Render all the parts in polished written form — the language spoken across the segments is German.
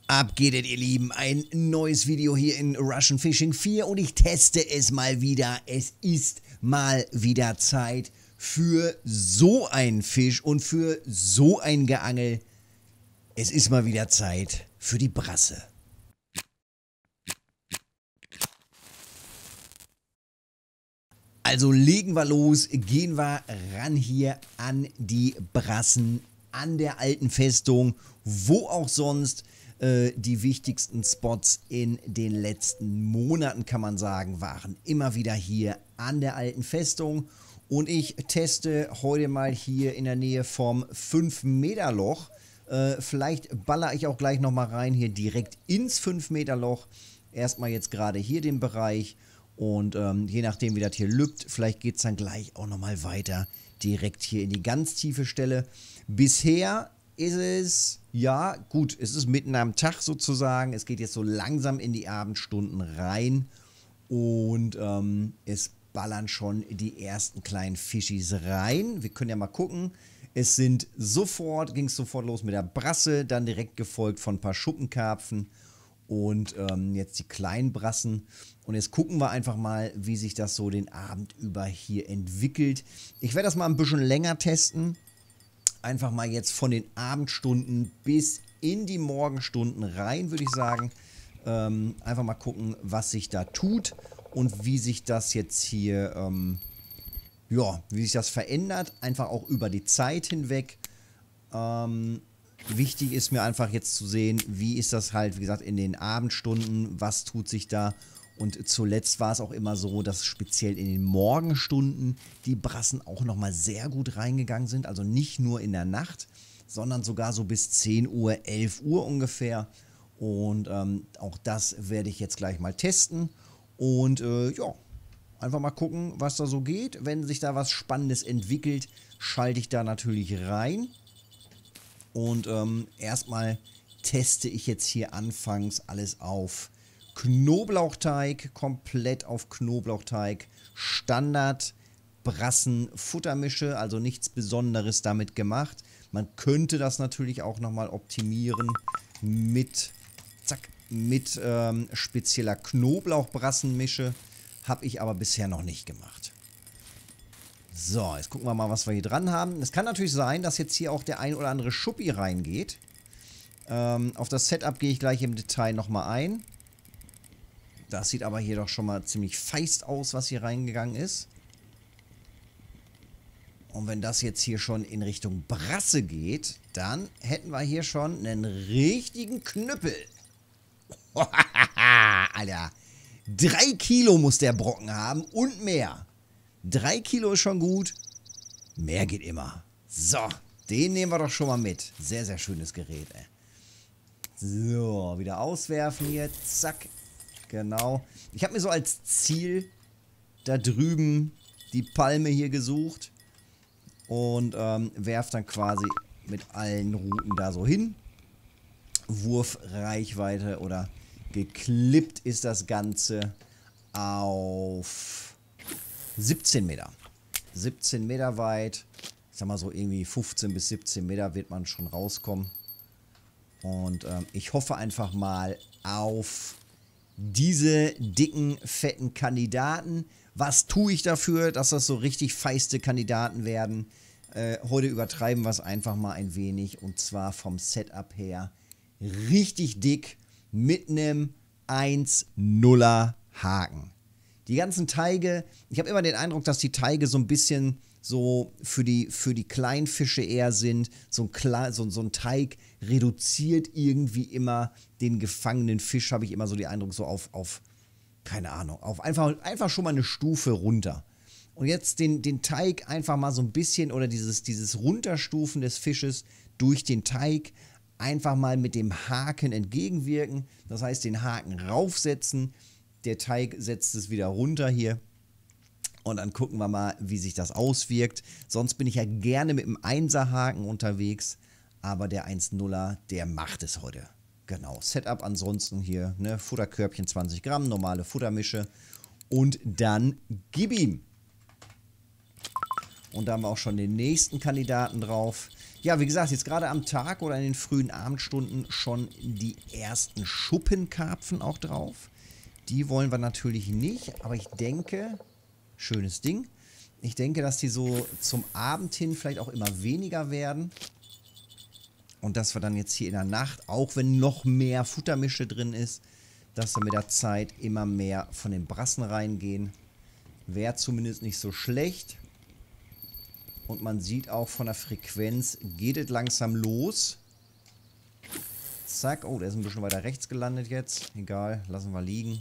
Ab geht es, ihr Lieben, ein neues Video hier in Russian Fishing 4 und ich teste es mal wieder. Es ist mal wieder Zeit für so einen Fisch und für so ein Geangel. Es ist mal wieder Zeit für die Brasse. Also legen wir los, gehen wir ran hier an die Brassen, an der alten Festung, wo auch sonst. Die wichtigsten Spots in den letzten Monaten, kann man sagen, waren immer wieder hier an der alten Festung. Und ich teste heute mal hier in der Nähe vom 5-Meter-Loch. Vielleicht baller ich auch gleich nochmal rein hier direkt ins 5-Meter-Loch. Erstmal jetzt gerade hier den Bereich. Und je nachdem, wie das hier lübt, vielleicht geht es dann gleich auch nochmal weiter. Direkt hier in die ganz tiefe Stelle. Bisher ist es, ja gut, es ist mitten am Tag sozusagen. Es geht jetzt so langsam in die Abendstunden rein. Und es ballern schon die ersten kleinen Fischis rein. Wir können ja mal gucken. Ging es sofort los mit der Brasse, dann direkt gefolgt von ein paar Schuppenkarpfen. Und jetzt die kleinen Brassen. Und jetzt gucken wir einfach mal, wie sich das so den Abend über hier entwickelt. Ich werde das mal ein bisschen länger testen. Einfach mal jetzt von den Abendstunden bis in die Morgenstunden rein, würde ich sagen. Einfach mal gucken, was sich da tut und wie sich das jetzt hier, wie sich das verändert. Einfach auch über die Zeit hinweg. Wichtig ist mir einfach jetzt zu sehen, wie ist das halt, wie gesagt, in den Abendstunden, was tut sich da. Und zuletzt war es auch immer so, dass speziell in den Morgenstunden die Brassen auch nochmal sehr gut reingegangen sind. Also nicht nur in der Nacht, sondern sogar so bis 10 Uhr, 11 Uhr ungefähr. Und auch das werde ich jetzt gleich mal testen. Und einfach mal gucken, was da so geht. Wenn sich da was Spannendes entwickelt, schalte ich da natürlich rein. Und erstmal teste ich jetzt hier anfangs alles auf Knoblauchteig, komplett auf Knoblauchteig, Standard Brassen Futtermische, also nichts Besonderes damit gemacht. Man könnte das natürlich auch nochmal optimieren mit spezieller Knoblauchbrassenmische, habe ich aber bisher noch nicht gemacht. So, jetzt gucken wir mal, was wir hier dran haben. Es kann natürlich sein, dass jetzt hier auch der ein oder andere Schuppi reingeht. Auf das Setup gehe ich gleich im Detail nochmal ein. Das sieht aber hier doch schon mal ziemlich feist aus, was hier reingegangen ist. Und wenn das jetzt hier schon in Richtung Brasse geht, dann hätten wir hier schon einen richtigen Knüppel. Alter, 3 Kilo muss der Brocken haben und mehr. 3 Kilo ist schon gut. Mehr geht immer. So, den nehmen wir doch schon mal mit. Sehr, sehr schönes Gerät, ey. So, wieder auswerfen hier. Zack. Genau. Ich habe mir so als Ziel da drüben die Palme hier gesucht. Und werfe dann quasi mit allen Routen da so hin. Wurfreichweite oder geklippt ist das Ganze auf 17 Meter. 17 Meter weit. Ich sag mal so irgendwie 15 bis 17 Meter wird man schon rauskommen. Und ich hoffe einfach mal auf diese dicken, fetten Kandidaten. Was tue ich dafür, dass das so richtig feiste Kandidaten werden? Heute übertreiben wir es einfach mal ein wenig. Und zwar vom Setup her richtig dick mit einem 1,0er Haken. Die ganzen Teige, ich habe immer den Eindruck, dass die Teige so ein bisschen so für die kleinen Fische eher sind. So ein Teig reduziert irgendwie immer den gefangenen Fisch, habe ich immer so den Eindruck, so auf keine Ahnung, auf einfach schon mal eine Stufe runter. Und jetzt den Teig einfach mal so ein bisschen oder dieses Runterstufen des Fisches durch den Teig einfach mal mit dem Haken entgegenwirken. Das heißt, den Haken raufsetzen, der Teig setzt es wieder runter hier. Und dann gucken wir mal, wie sich das auswirkt. Sonst bin ich ja gerne mit dem 1er-Haken unterwegs. Aber der 1,0er, der macht es heute. Genau, Setup ansonsten hier, ne, Futterkörbchen 20 Gramm, normale Futtermische. Und dann gib ihm. Und da haben wir auch schon den nächsten Kandidaten drauf. Ja, wie gesagt, jetzt gerade am Tag oder in den frühen Abendstunden schon die ersten Schuppenkarpfen auch drauf. Die wollen wir natürlich nicht, aber ich denke, schönes Ding, ich denke, dass die so zum Abend hin vielleicht auch immer weniger werden. Und dass wir dann jetzt hier in der Nacht, auch wenn noch mehr Futtermische drin ist, dass da mit der Zeit immer mehr von den Brassen reingehen. Wäre zumindest nicht so schlecht. Und man sieht auch von der Frequenz, geht es langsam los. Zack, oh, der ist ein bisschen weiter rechts gelandet jetzt. Egal, lassen wir liegen.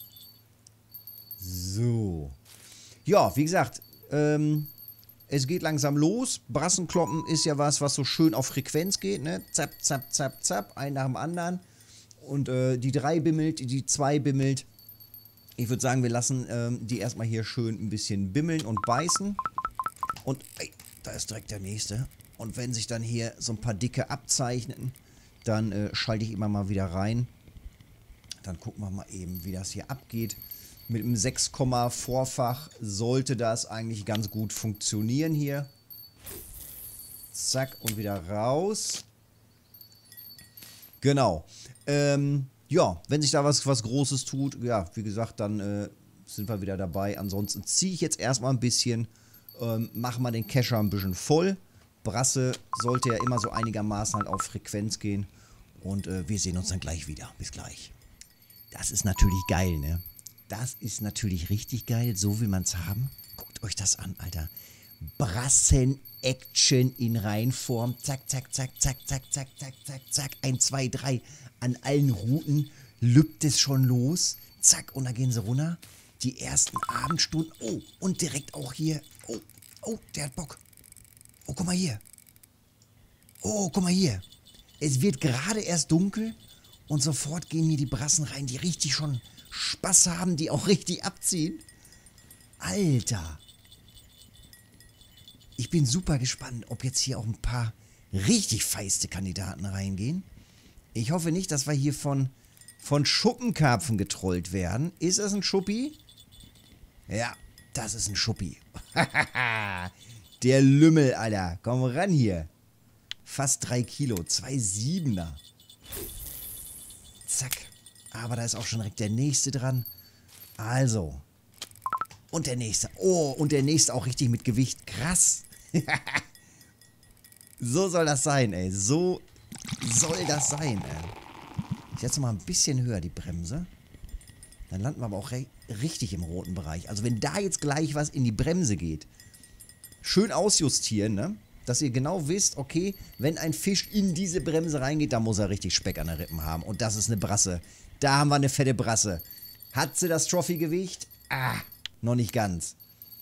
So. Ja, wie gesagt, es geht langsam los. Brassenkloppen ist ja was so schön auf Frequenz geht, ne? Zap, zap, zap, zap, ein nach dem anderen. Und die 3 bimmelt, die 2 bimmelt. Ich würde sagen, wir lassen die erstmal hier schön ein bisschen bimmeln und beißen. Und ey, da ist direkt der nächste. Und wenn sich dann hier so ein paar dicke abzeichnen, dann schalte ich immer mal wieder rein. Dann gucken wir mal eben, wie das hier abgeht. Mit einem 6, Vorfach sollte das eigentlich ganz gut funktionieren hier. Zack, und wieder raus. Genau. Ja, wenn sich da was Großes tut, ja, wie gesagt, dann sind wir wieder dabei. Ansonsten ziehe ich jetzt erstmal ein bisschen, mache mal den Kescher ein bisschen voll. Brasse sollte ja immer so einigermaßen halt auf Frequenz gehen. Und wir sehen uns dann gleich wieder. Bis gleich. Das ist natürlich geil, ne? Das ist natürlich richtig geil, so will man es haben. Guckt euch das an, Alter. Brassen-Action in Reinform. Zack, zack, zack, zack, zack, zack, zack, zack, zack. 1, 2, 3. An allen Routen lübt es schon los. Zack, und da gehen sie runter. Die ersten Abendstunden. Oh, und direkt auch hier. Oh, oh, der hat Bock. Oh, guck mal hier. Oh, guck mal hier. Es wird gerade erst dunkel und sofort gehen hier die Brassen rein, die richtig schon Spaß haben, die auch richtig abziehen. Alter. Ich bin super gespannt, ob jetzt hier auch ein paar richtig feiste Kandidaten reingehen. Ich hoffe nicht, dass wir hier von Schuppenkarpfen getrollt werden. Ist das ein Schuppi? Ja, das ist ein Schuppi. Der Lümmel, Alter. Komm ran hier. Fast 3 Kilo. 2 Siebener. Zack. Aber da ist auch schon direkt der nächste dran. Also. Und der nächste. Oh, und der nächste auch richtig mit Gewicht. Krass. So soll das sein, ey. So soll das sein, ey. Ich setze mal ein bisschen höher die Bremse. Dann landen wir aber auch richtig im roten Bereich. Also wenn da jetzt gleich was in die Bremse geht, schön ausjustieren, ne? Dass ihr genau wisst, okay, wenn ein Fisch in diese Bremse reingeht, dann muss er richtig Speck an den Rippen haben. Und das ist eine Brasse. Da haben wir eine fette Brasse. Hat sie das Trophy-Gewicht? Ah, noch nicht ganz.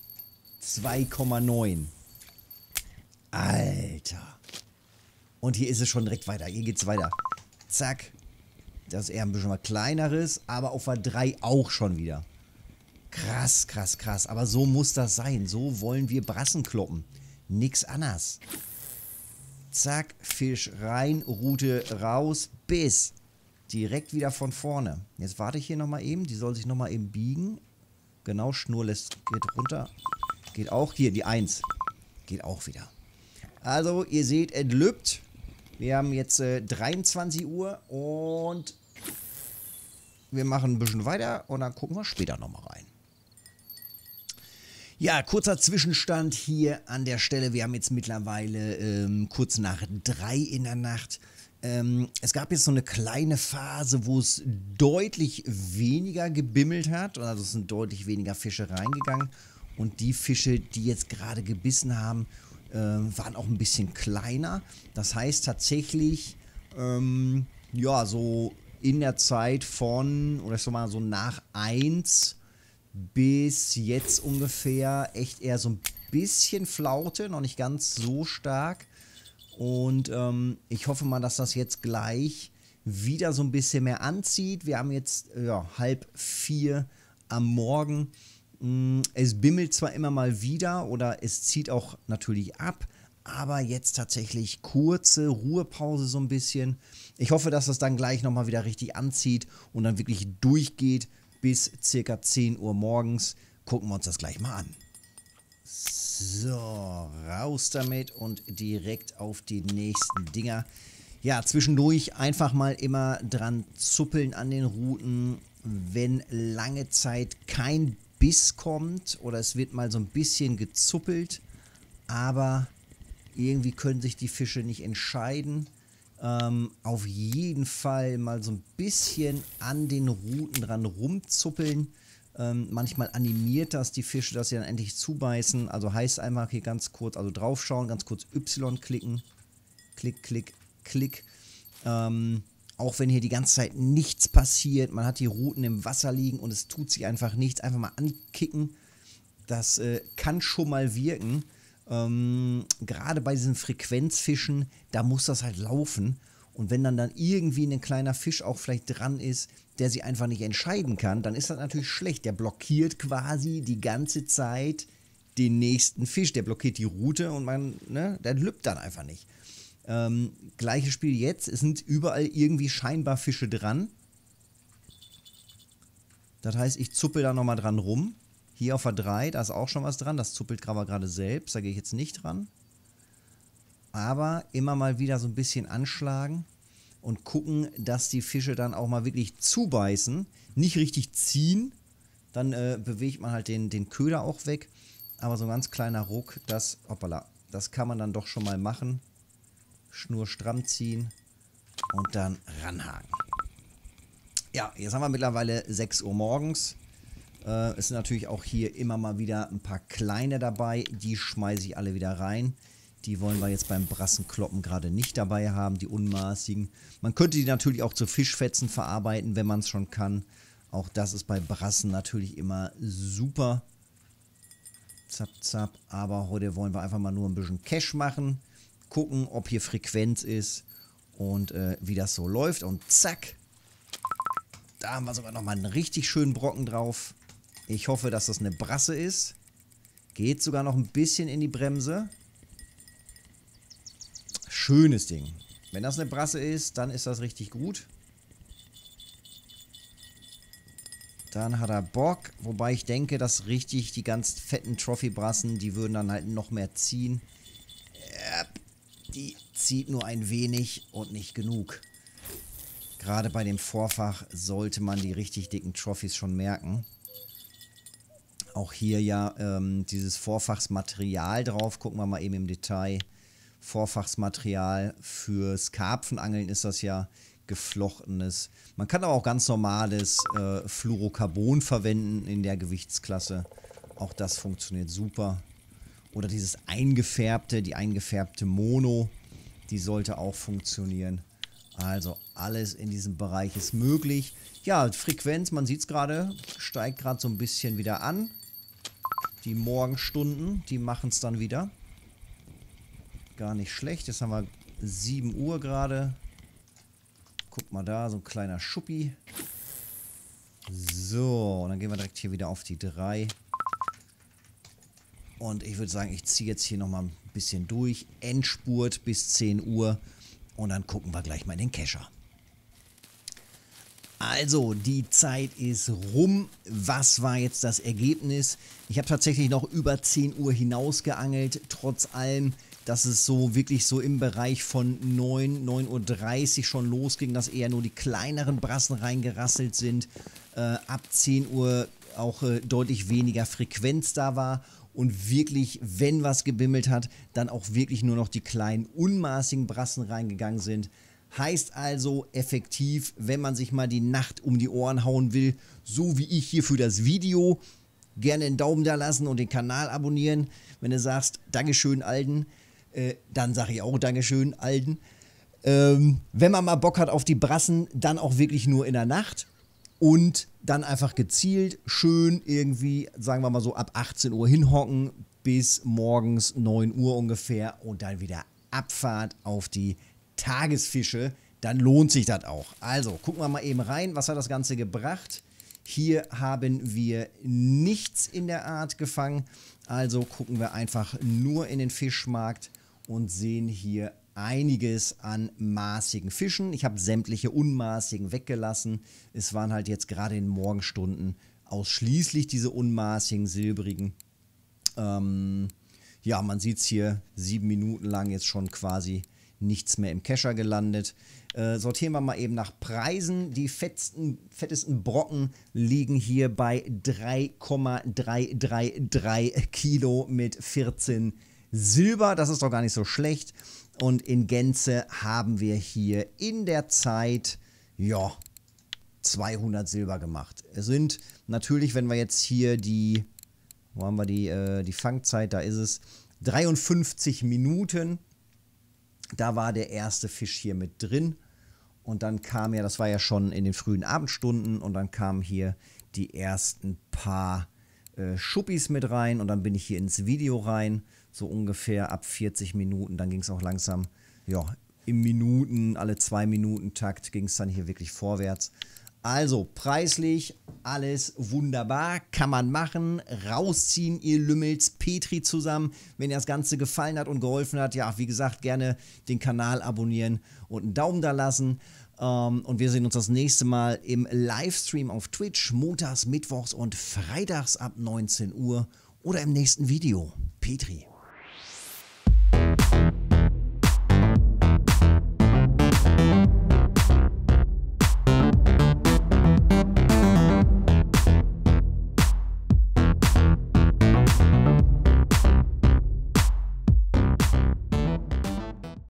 2,9. Alter. Und hier ist es schon direkt weiter. Hier geht's weiter. Zack. Das ist eher ein bisschen was Kleineres, aber auf der 3 auch schon wieder. Krass, krass, krass. Aber so muss das sein. So wollen wir Brassen kloppen. Nix anders. Zack, Fisch rein, Rute raus, bis direkt wieder von vorne. Jetzt warte ich hier nochmal eben. Die soll sich nochmal eben biegen. Genau, Schnur geht runter. Geht auch hier, die 1. Geht auch wieder. Also, ihr seht, entlübt. Wir haben jetzt 23 Uhr und wir machen ein bisschen weiter und dann gucken wir später nochmal rein. Ja, kurzer Zwischenstand hier an der Stelle. Wir haben jetzt mittlerweile kurz nach 3 in der Nacht. Es gab jetzt so eine kleine Phase, wo es deutlich weniger gebimmelt hat. Also es sind deutlich weniger Fische reingegangen. Und die Fische, die jetzt gerade gebissen haben, waren auch ein bisschen kleiner. Das heißt tatsächlich, ja, so in der Zeit von, oder ich sag mal so nach 1 bis jetzt ungefähr echt eher so ein bisschen Flaute, noch nicht ganz so stark. Und ich hoffe mal, dass das jetzt gleich wieder so ein bisschen mehr anzieht. Wir haben jetzt ja, 3:30 am Morgen. Es bimmelt zwar immer mal wieder oder es zieht auch natürlich ab, aber jetzt tatsächlich kurze Ruhepause so ein bisschen. Ich hoffe, dass das dann gleich nochmal wieder richtig anzieht und dann wirklich durchgeht bis circa 10 Uhr morgens. Gucken wir uns das gleich mal an. So, raus damit und direkt auf die nächsten Dinger. Ja, zwischendurch einfach mal immer dran zuppeln an den Ruten, wenn lange Zeit kein Biss kommt oder es wird mal so ein bisschen gezuppelt, aber irgendwie können sich die Fische nicht entscheiden. Auf jeden Fall mal so ein bisschen an den Ruten dran rumzuppeln. Manchmal animiert das die Fische, dass sie dann endlich zubeißen. Also heißt einfach hier ganz kurz, also draufschauen, ganz kurz Y klicken. Klick, klick, klick. Auch wenn hier die ganze Zeit nichts passiert, man hat die Ruten im Wasser liegen und es tut sich einfach nichts, einfach mal ankicken. Das kann schon mal wirken. Gerade bei diesen Frequenzfischen, da muss das halt laufen. Und wenn dann irgendwie ein kleiner Fisch auch vielleicht dran ist, der sich einfach nicht entscheiden kann, dann ist das natürlich schlecht. Der blockiert quasi die ganze Zeit den nächsten Fisch. Der blockiert die Route und der lüppt dann einfach nicht. Gleiches Spiel jetzt. Es sind überall irgendwie scheinbar Fische dran. Das heißt, ich zuppel da nochmal dran rum. Hier auf der 3, da ist auch schon was dran. Das zuppelt gerade selbst. Da gehe ich jetzt nicht dran. Aber immer mal wieder so ein bisschen anschlagen und gucken, dass die Fische dann auch mal wirklich zubeißen. Nicht richtig ziehen. Dann bewegt man halt den Köder auch weg. Aber so ein ganz kleiner Ruck, das kann man dann doch schon mal machen. Schnur stramm ziehen und dann ranhaken. Ja, jetzt haben wir mittlerweile 6 Uhr morgens. Es sind natürlich auch hier immer mal wieder ein paar kleine dabei. Die schmeiße ich alle wieder rein. Die wollen wir jetzt beim Brassenkloppen gerade nicht dabei haben, die unmaßigen. Man könnte die natürlich auch zu Fischfetzen verarbeiten, wenn man es schon kann. Auch das ist bei Brassen natürlich immer super. Zap, zap. Aber heute wollen wir einfach mal nur ein bisschen Cash machen. Gucken, ob hier Frequenz ist und wie das so läuft. Und zack. Da haben wir sogar nochmal einen richtig schönen Brocken drauf. Ich hoffe, dass das eine Brasse ist. Geht sogar noch ein bisschen in die Bremse. Schönes Ding. Wenn das eine Brasse ist, dann ist das richtig gut. Dann hat er Bock. Wobei ich denke, dass richtig die ganz fetten Trophy-Brassen, die würden dann halt noch mehr ziehen. Die zieht nur ein wenig und nicht genug. Gerade bei dem Vorfach sollte man die richtig dicken Trophys schon merken. Auch hier ja dieses Vorfachsmaterial drauf. Gucken wir mal eben im Detail. Vorfachsmaterial fürs Karpfenangeln ist das ja geflochtenes. Man kann aber auch ganz normales Fluorocarbon verwenden in der Gewichtsklasse. Auch das funktioniert super. Oder dieses die eingefärbte Mono, die sollte auch funktionieren. Also alles in diesem Bereich ist möglich. Ja, Frequenz, man sieht es gerade, steigt gerade so ein bisschen wieder an. Die Morgenstunden, die machen es dann wieder. Gar nicht schlecht. Jetzt haben wir 7 Uhr gerade. Guck mal da, so ein kleiner Schuppi. So, und dann gehen wir direkt hier wieder auf die 3. Und ich würde sagen, ich ziehe jetzt hier nochmal ein bisschen durch. Endspurt bis 10 Uhr. Und dann gucken wir gleich mal in den Kescher. Also, die Zeit ist rum. Was war jetzt das Ergebnis? Ich habe tatsächlich noch über 10 Uhr hinaus geangelt. Trotz allem, dass es so wirklich so im Bereich von 9:30 Uhr schon losging, dass eher nur die kleineren Brassen reingerasselt sind. Ab 10 Uhr auch deutlich weniger Frequenz da war. Und wirklich, wenn was gebimmelt hat, dann auch wirklich nur noch die kleinen, unmaßigen Brassen reingegangen sind. Heißt also effektiv, wenn man sich mal die Nacht um die Ohren hauen will, so wie ich hier für das Video, gerne einen Daumen da lassen und den Kanal abonnieren. Wenn du sagst, Dankeschön, Alden, dann sage ich auch Dankeschön, Alden. Wenn man mal Bock hat auf die Brassen, dann auch wirklich nur in der Nacht. Und dann einfach gezielt, schön irgendwie, sagen wir mal so, ab 18 Uhr hinhocken bis morgens 9 Uhr ungefähr und dann wieder Abfahrt auf die Tagesfische. Dann lohnt sich das auch. Also, gucken wir mal eben rein, was hat das Ganze gebracht. Hier haben wir nichts in der Art gefangen. Also gucken wir einfach nur in den Fischmarkt und sehen hier einiges an maßigen Fischen. Ich habe sämtliche unmaßigen weggelassen. Es waren halt jetzt gerade in Morgenstunden ausschließlich diese unmaßigen silbrigen. Ja, man sieht es hier, 7 Minuten lang jetzt schon quasi nichts mehr im Kescher gelandet. Sortieren wir mal eben nach Preisen. Die fettesten Brocken liegen hier bei 3,333 Kilo mit 14 Silber. Das ist doch gar nicht so schlecht. Und in Gänze haben wir hier in der Zeit, ja, 200 Silber gemacht. Es sind natürlich, wenn wir jetzt hier die, wo haben wir die Fangzeit, da ist es 53 Minuten. Da war der erste Fisch hier mit drin. Und dann kam ja, das war ja schon in den frühen Abendstunden, und dann kamen hier die ersten paar Schuppis mit rein. Und dann bin ich hier ins Video rein, so ungefähr ab 40 Minuten. Dann ging es auch langsam, ja, im Minuten, alle 2 Minuten Takt ging es dann hier wirklich vorwärts. Also preislich alles wunderbar, kann man machen, rausziehen, ihr Lümmels, Petri zusammen. Wenn dir das Ganze gefallen hat und geholfen hat, ja, wie gesagt, gerne den Kanal abonnieren und einen Daumen da lassen. Und wir sehen uns das nächste Mal im Livestream auf Twitch, montags, mittwochs und freitags ab 19 Uhr oder im nächsten Video. Petri.